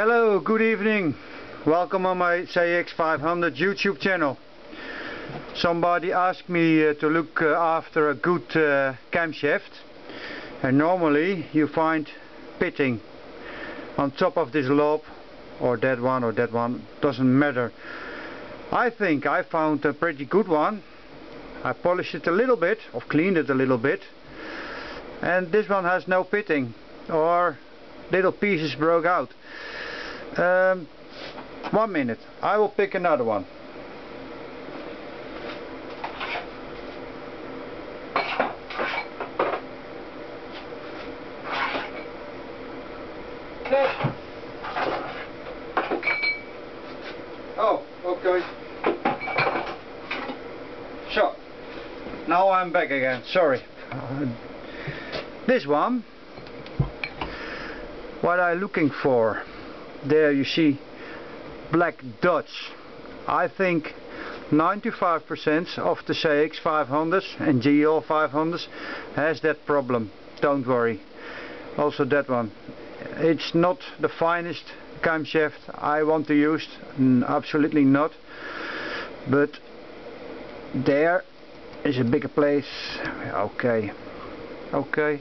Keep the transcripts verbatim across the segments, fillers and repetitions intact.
Hello, good evening. Welcome on my C X five hundred YouTube channel. Somebody asked me uh, to look uh, after a good uh, camshaft, and normally you find pitting on top of this lobe, or that one or that one, doesn't matter. I think I found a pretty good one. I polished it a little bit, or cleaned it a little bit, and this one has no pitting, or little pieces broke out. Um, one minute, I will pick another one. Oh, okay. So, now I'm back again, sorry. Uh, this one, what I'm looking for, there you see black dots. I think ninety-five percent of the C X five hundreds and G L five hundreds has that problem. Don't worry. Also that one. It's not the finest camshaft I want to use, mm, absolutely not. But there is a bigger place. Okay. Okay.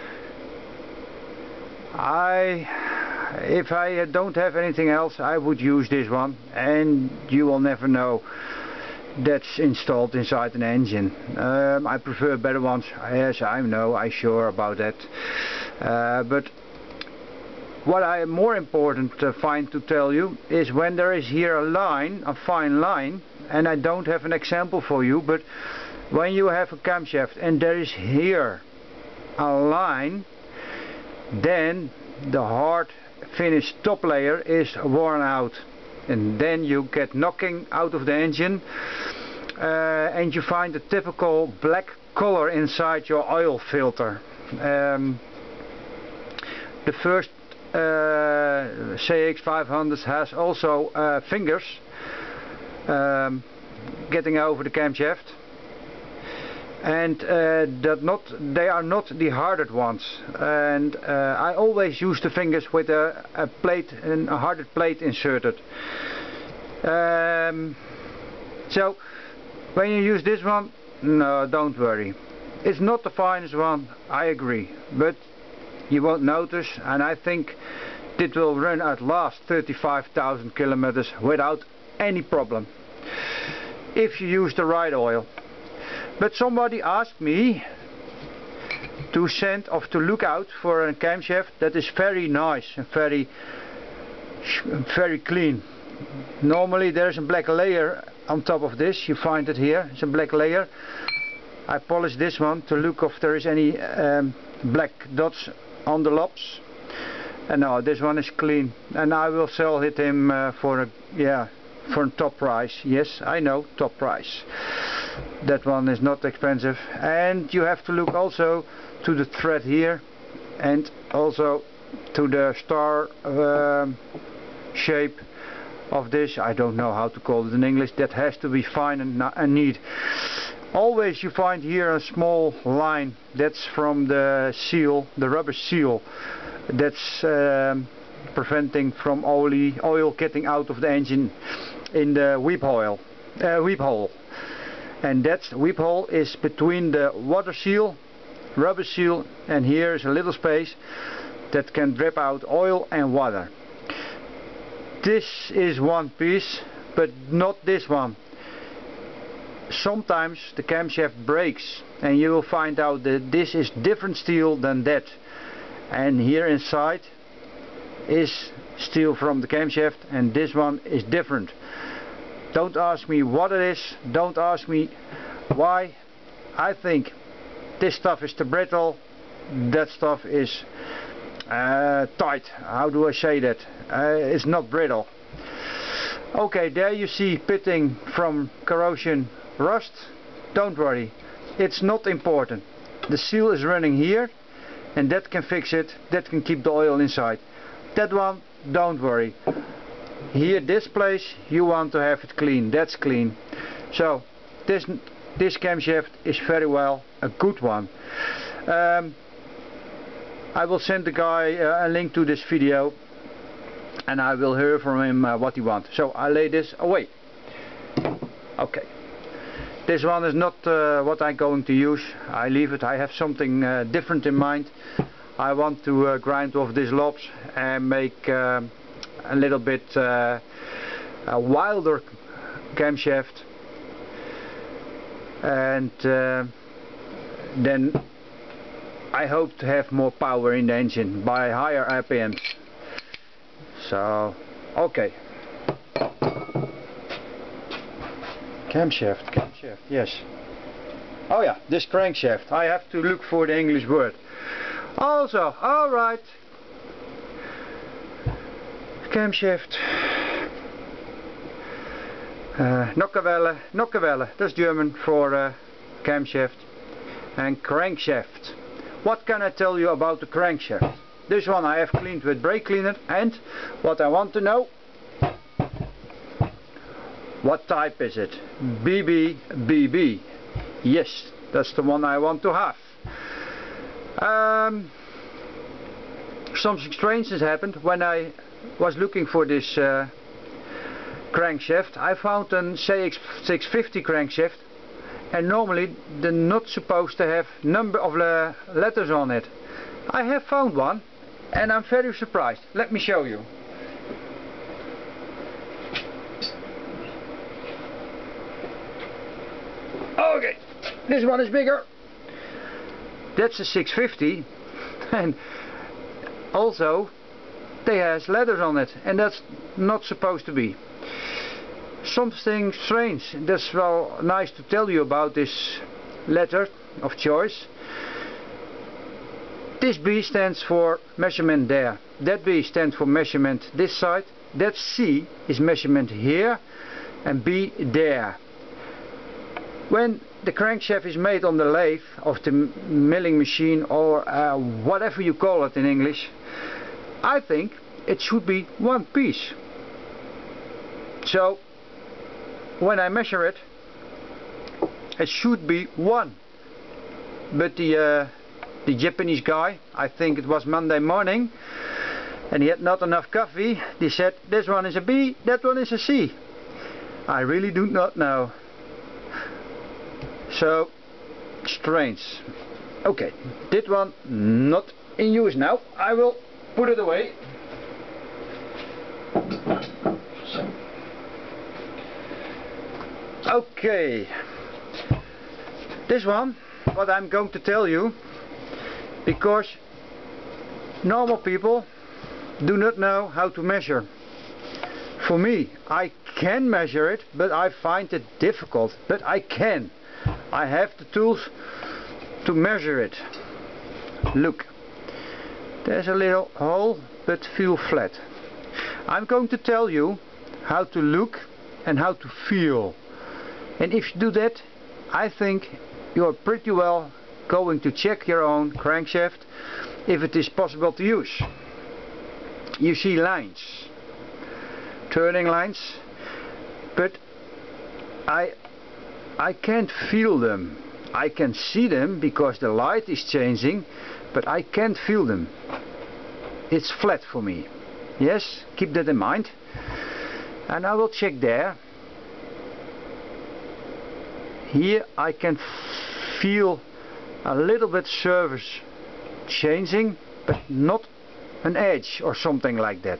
I if I don't have anything else, I would use this one, and you will never know that's installed inside an engine. um, I prefer better ones, yes, I know, I'm sure about that. Uh, but what I more important uh, find to tell you is when there is here a line, a fine line, and I don't have an example for you, but when you have a camshaft and there is here a line, then the hard finished top layer is worn out, and then you get knocking out of the engine, uh, and you find a typical black color inside your oil filter. Um, the first uh, C X five hundred has also uh, fingers um, getting over the camshaft, and uh, that not they are not the hardened ones, and uh, I always use the fingers with a, a plate, a hardened plate inserted. Um, so when you use this one, no, don't worry, it's not the finest one, I agree, but you won't notice, and I think it will run at last thirty-five thousand kilometers without any problem if you use the right oil. But somebody asked me to send or to look out for a camshaft that is very nice and very very clean. Normally there's a black layer on top of this, you find it here, it's a black layer. I polished this one to look if there is any um, black dots on the lobes, and no, this one is clean, and I will sell it him uh, for a yeah for a top price. Yes, I know, top price. That one is not expensive, and you have to look also to the thread here, and also to the star um, shape of this. I don't know how to call it in English. That has to be fine and, and neat. Always you find here a small line, that's from the seal, the rubber seal, that's um, preventing from oil, oil getting out of the engine in the weep hole. Uh, weep hole. And that weep hole is between the water seal, rubber seal, and here is a little space that can drip out oil and water. This is one piece, but not this one. Sometimes the camshaft breaks, and you will find out that this is different steel than that, and here inside is steel from the camshaft, and this one is different. Don't ask me what it is, don't ask me why. I think this stuff is too brittle, that stuff is uh, tight. How do I say that? Uh, it's not brittle. Okay, there you see pitting from corrosion, rust. Don't worry, it's not important. The seal is running here, and that can fix it, that can keep the oil inside. That one, don't worry. Here, this place, you want to have it clean, that's clean. So this this camshaft is very well a good one. um, I will send the guy uh, a link to this video, and I will hear from him uh, what he wants. So I lay this away. Okay. This one is not uh, what I'm going to use. I leave it. I have something uh, different in mind. I want to uh, grind off these lobs and make uh, a little bit uh, a wilder camshaft, and uh, then I hope to have more power in the engine by higher R P Ms. So, okay. Camshaft, camshaft, yes. Oh yeah, this crankshaft. I have to look for the English word. Also, alright. Camshaft. Uh, Nockenwelle, Nockenwelle, that's German for uh, camshaft. And crankshaft. What can I tell you about the crankshaft? This one I have cleaned with brake cleaner, and what I want to know, what type is it? B B B B. Yes, that's the one I want to have. Um, something strange has happened when I was looking for this uh, crankshaft. I found a C X six fifty crankshaft, and normally they're not supposed to have number of uh, letters on it. I have found one, and I'm very surprised. Let me show you. Okay, this one is bigger. That's a six fifty, and also they has letters on it, and that's not supposed to be. Something strange. That's well nice to tell you about this letter of choice. This B stands for measurement there. That B stands for measurement this side. That C is measurement here, and B there. When the crankshaft is made on the lathe of the milling machine, or uh, whatever you call it in English, I think it should be one piece. So when I measure it, it should be one. But the uh, the Japanese guy, I think it was Monday morning, and he had not enough coffee. He said, this one is a B, that one is a C. I really do not know. So strange. Okay, this one not in use now. I will put it away. So. Okay, this one, what I'm going to tell you, because normal people do not know how to measure. For me, I can measure it, but I find it difficult. But I can. I have the tools to measure it. Look, there's a little hole, but feel flat. I'm going to tell you how to look and how to feel. And if you do that, I think you're pretty well going to check your own crankshaft if it is possible to use. You see lines, turning lines, but I I can't feel them. I can see them because the light is changing, but I can't feel them. It's flat for me. Yes, keep that in mind. And I will check there. Here I can feel a little bit surface changing, but not an edge or something like that.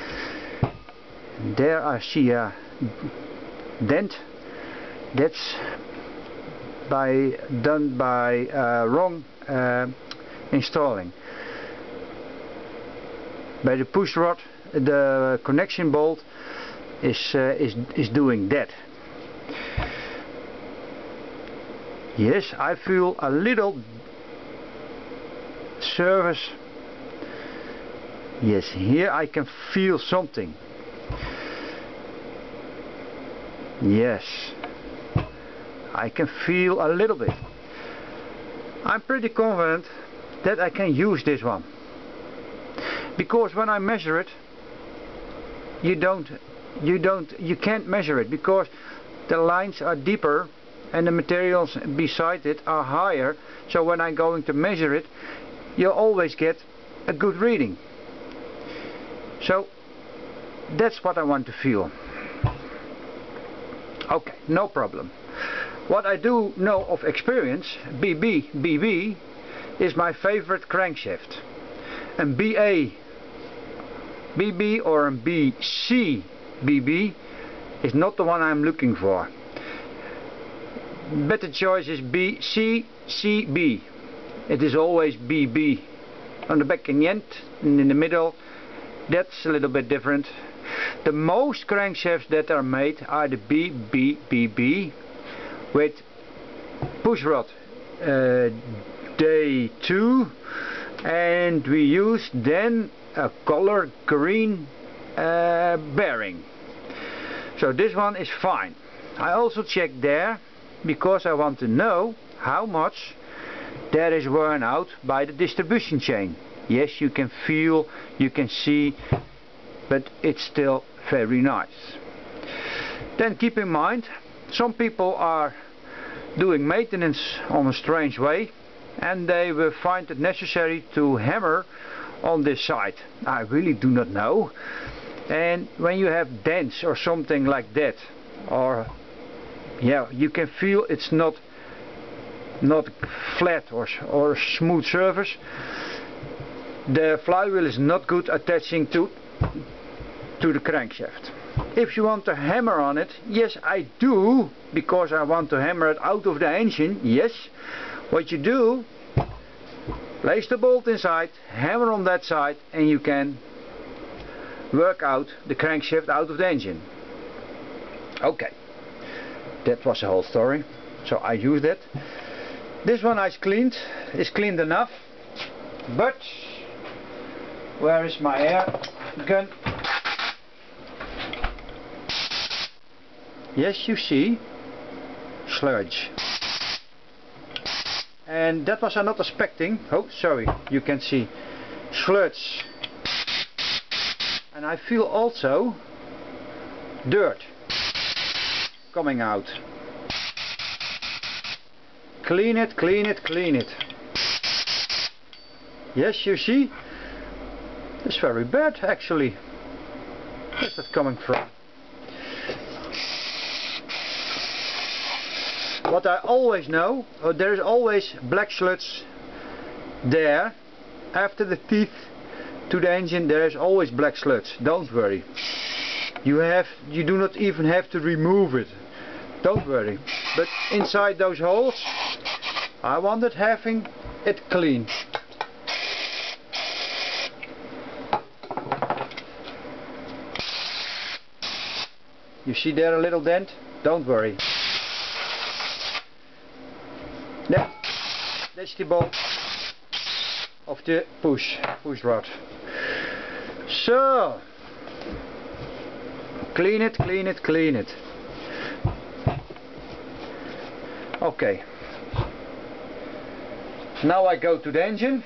There I see a dent. That's by done by uh, wrong uh, installing. By the push rod, the connection bolt is uh, is is doing that. Yes, I feel a little surface. Yes, here I can feel something. Yes, I can feel a little bit. I'm pretty confident that I can use this one, because when I measure it, you don't you don't you can't measure it, because the lines are deeper and the materials beside it are higher. So when I'm going to measure it, you'll always get a good reading. So That's what I want to feel. Okay, no problem. What I do know of experience, B B B B is my favorite crankshaft. And B A B B or a B C B B is not the one I'm looking for. Better choice is B C C B. It is always B B. On the back and the end, and in the middle, that's a little bit different. The most crankshafts that are made are the B B B B with push rod uh, day two, and we use then a color green uh, bearing. So this one is fine. I also checked there because I want to know how much that is worn out by the distribution chain. Yes, you can feel, you can see, but it's still very nice. Then keep in mind, some people are doing maintenance on a strange way and they will find it necessary to hammer on this side. I really do not know. And when you have dents or something like that, or yeah, you can feel it's not not flat or, or smooth surface. The flywheel is not good attaching to to the crankshaft. If you want to hammer on it, yes I do, because I want to hammer it out of the engine. Yes, what you do, place the bolt inside, hammer on that side, and you can work out the crankshaft out of the engine. Okay, that was the whole story. So I used it. This one I cleaned, is cleaned enough, but where is my air gun? Yes, you see, sludge. And that was I not expecting. Oh, sorry, you can see sludge. And I feel also dirt coming out. Clean it, clean it, clean it. Yes, you see, it's very bad actually. Where's that coming from? What I always know, oh, there is always black sludge there. After the teeth to the engine, there is always black sludge. Don't worry. You have, you do not even have to remove it. Don't worry. But inside those holes, I wanted having it clean. You see there a little dent? Don't worry. Yeah, that's the bolt of the push, push rod. So, clean it, clean it, clean it. Okay. Now I go to the engine.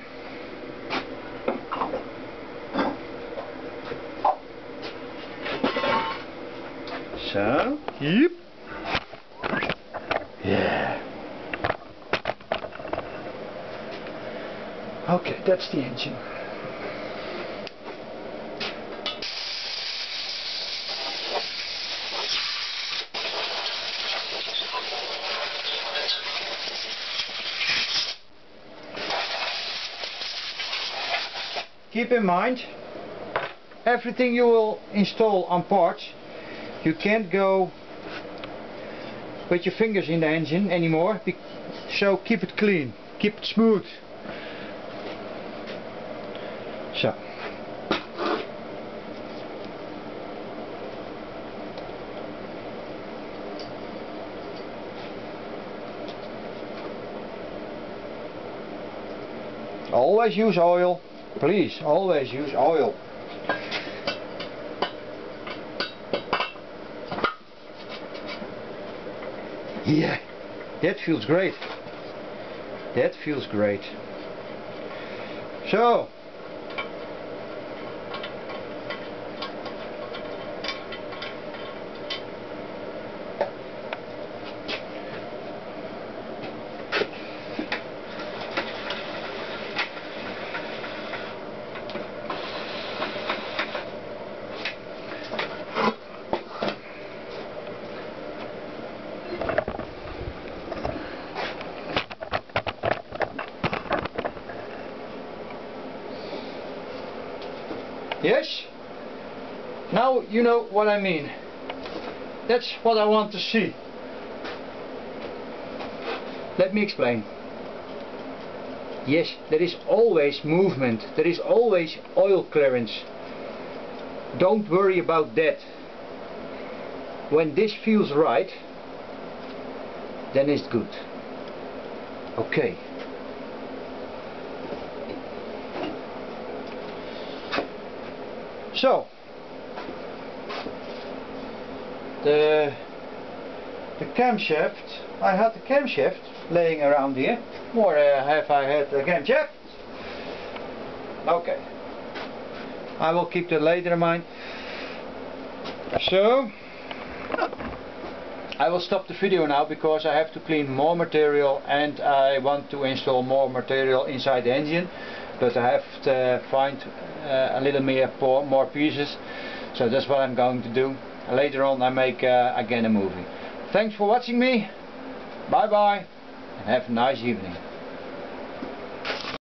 So, yep. Yeah. Okay, that's the engine. Keep in mind, everything you will install on parts, you can't go with your fingers in the engine anymore, so keep it clean, keep it smooth. So. Always use oil, please, always use oil. Yeah, that feels great. That feels great. So, Yes? Now you know what I mean. That's what I want to see. Let me explain. Yes, there is always movement, there is always oil clearance. Don't worry about that. When this feels right, then it's good. Okay. So, the the camshaft, I had the camshaft laying around here. Or uh, have I had the camshaft? Okay. I will keep that later in mind. So, I will stop the video now because I have to clean more material and I want to install more material inside the engine. But I have to find uh, a little more, more pieces. So that's what I'm going to do. Later on I make uh, again a movie. Thanks for watching me. Bye bye and have a nice evening.